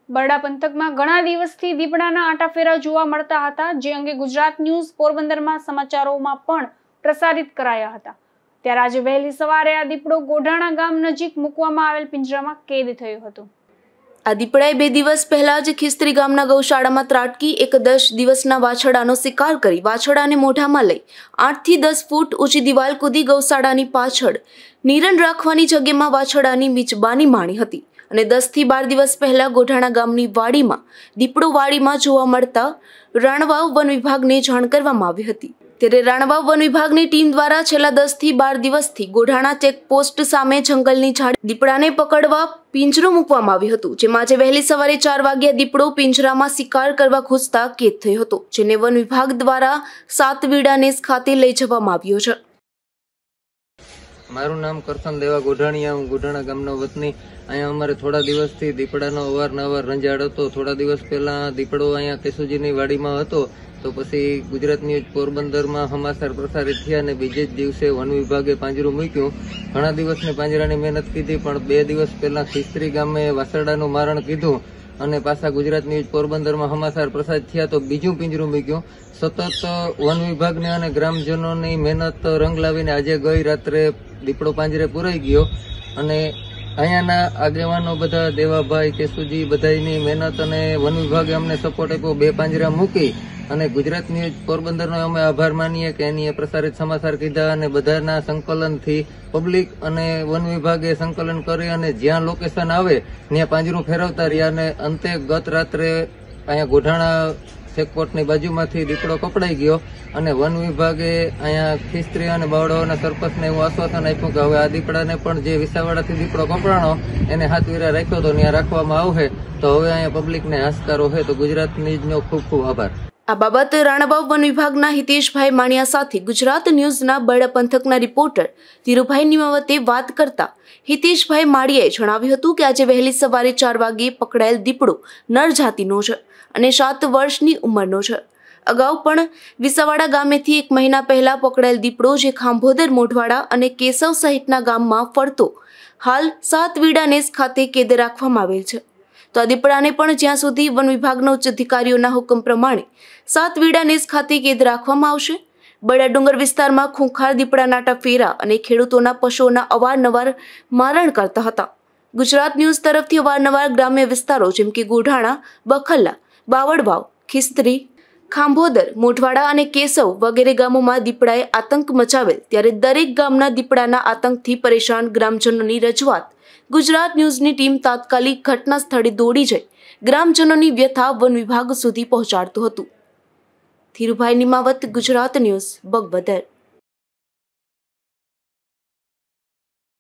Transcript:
બરડા પંથકમાં ઘણા દિવસથી દીપડાના આટાફેરા જોવા મળતા હતા, જે અંગે ગુજરાત ન્યૂઝ પોરબંદરમાં સમાચારોમાં પણ પ્રસારિત કરાયા હતા। ત્યારે આજે વહેલી સવારે આ દીપડો ગોઢાણા ગામ નજીક મૂકવામાં આવેલ પિંજરામાં કેદ થયો હતો। આ દીપડાએ 2 દિવસ પહેલા જ ખિસ્ત્રી ગામના ગૌશાળામાં ત્રાટકી એક 10 દિવસના વાછરડાનો શિકાર કરી વાછરડાને મોઢામાં લઈ 8 થી 10 ફૂટ ઊંચી દિવાલ કૂદી ગૌશાળાની પાછળ નિરણ રાખવાની જગ્યામાં વાછરડાની મિચબાની માણી હતી અને 10 થી 12 દિવસ પહેલા ગોઢાણા ગામની વાડીમાં દીપડો વાડીમાં જોવા મળતા રાણવાવ વન વિભાગને જાણ કરવામાં આવી હતી। ત્યારે રાણવાવ વન વિભાગની ટીમ દ્વારા છેલ્લા 10 થી 12 દિવસથી ગોઢાણા ચેકપોસ્ટ સામે જંગલની ઝાડી દીપડાને પકડવા પિંજરો મૂકવામાં આવ્યું હતું, જેમાં આજે વહેલી સવારે 4 વાગ્યે દીપડો પિંજરામાં શિકાર કરવા ઘૂસતા કેદ થયો હતો, જેને વન વિભાગ દ્વારા સાતવીડા નેસ ખાતે લઈ જવામાં આવ્યો છે। મારું નામ કરસન દેવા ગોઢાણીયા, હું ગોઢાણા ગામનો વતની। અહીંયા અમારે થોડા દિવસથી દીપડાનો અવારનવાર રંજાડ હતો। થોડા દિવસ પહેલા દીપડો અહીંયા કેશુજીની વાડીમાં હતો, તો પછી ગુજરાત ન્યૂઝ પોરબંદરમાં સમાચાર પ્રસારિત થયા અને બીજે જ દિવસે વન વિભાગે પાંજરું મૂક્યું। ઘણા દિવસની પાંજરાની મહેનત કીધી, પણ 2 દિવસ પહેલા ખિસ્ત્રી ગામે વાસરડાનું મારણ કીધું અને પાછા ગુજરાત ન્યૂઝ પોરબંદરમાં સમાચાર પ્રસારિત થયા તો બીજું પિંજરું મૂક્યું। સતત વન વિભાગને અને ગ્રામજનોની મહેનત રંગ લાવીને આજે ગઈ રાત્રે દીપડો પાંજરે પુરાઈ ગયો અને અહીંયાના આગેવાનો બધા દેવાભાઈ, કેશુજી બધાની મહેનત અને વન વિભાગે અમને સપોર્ટ આપ્યો। 2 પાંજરા મૂકી અને ગુજરાત ન્યૂઝ પોરબંદરનો અમે આભાર માનીએ કે એની પ્રસારિત સમાચાર કીધા અને બધાના સંકલનથી પબ્લિક અને વન વિભાગે સંકલન કરી અને જ્યાં લોકેશન આવે ત્યાં પાંજરું ફેરવતા રહ્યા અને અંતે ગત રાત્રે અહીંયા ગોઢાણા ચેકપોસ્ટની બાજુમાંથી દીપડો પકડાઈ ગયો અને વન વિભાગે અહીંયા ખિસ્ત્રી અને બાવળાઓના સરપંચને એવું આશ્વાસન આપ્યું કે હવે આ દીપડાને પણ જે વિસાવાડાથી દીપડો પકડાણો એને હાથવીરા રાખ્યો તો ત્યાં રાખવામાં આવશે। તો હવે અહીંયા પબ્લિકને હાશકારો છે। તો ગુજરાત ન્યૂઝનો ખૂબ ખૂબ આભાર। આ બાબતે રાણાવાવ વન વિભાગના હિતેશભાઈ માણિયા સાથે ગુજરાત ન્યૂઝના બરડા પંથકના રિપોર્ટર ધીરુભાઈ નિમાવતે વાત કરતા હિતેશભાઈ માળિયાએ જણાવ્યું હતું કે આજે વહેલી સવારે 4 વાગ્યે પકડાયેલ દીપડો નર જાતિનો છે અને 7 વર્ષની ઉંમરનો છે। અગાઉ પણ વિસાવાડા ગામેથી 1 મહિના પહેલા પકડાયેલ દીપડો જે ખાંભોદર, મોઢવાડા અને કેશવ સહિતના ગામમાં ફરતો હાલ સાતવીડા નેસ ખાતે કેદ રાખવામાં આવેલ છે। તો આ દીપડાને પણ જ્યાં સુધી વન વિભાગના ઉચ્ચ અધિકારીઓના હુકમ પ્રમાણે સાતવીડા નેસ ખાતે કેદ રાખવામાં આવશે। બરડા ડુંગર વિસ્તારમાં ખૂંખાર દીપડાના આટાફેરા અને ખેડૂતોના પશુઓના અવારનવાર મારણ કરતા હતા। ગુજરાત ન્યૂઝ તરફથી અવારનવાર ગ્રામ્ય વિસ્તારો જેમ કે ગોઢાણા, બખલ્લા, બાવળવાવ, ખિસ્ત્રી, ખાંભોદર, મોઢવાડા અને કેશવ વગેરે ગામોમાં દીપડાએ આતંક મચાવેલ, ત્યારે દરેક ગામના દીપડાના આતંકથી પરેશાન ગ્રામજનોની રજૂઆત ગુજરાત ન્યૂઝની ટીમ તાત્કાલિક ઘટના સ્થળે દોડી જઈ ગ્રામજનોની વ્યથા વન વિભાગ સુધી પહોંચાડતું હતું। ધીરુભાઈ નિમાવત, ગુજરાત ન્યૂઝ, બગબદર।